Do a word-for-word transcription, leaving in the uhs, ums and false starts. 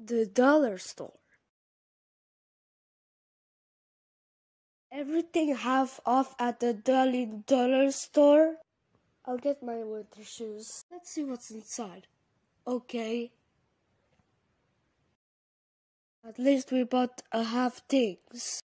The dollar store. Everything half off at the dolly dollar store? I'll get my winter shoes. Let's see what's inside. Okay. At least we bought a half things.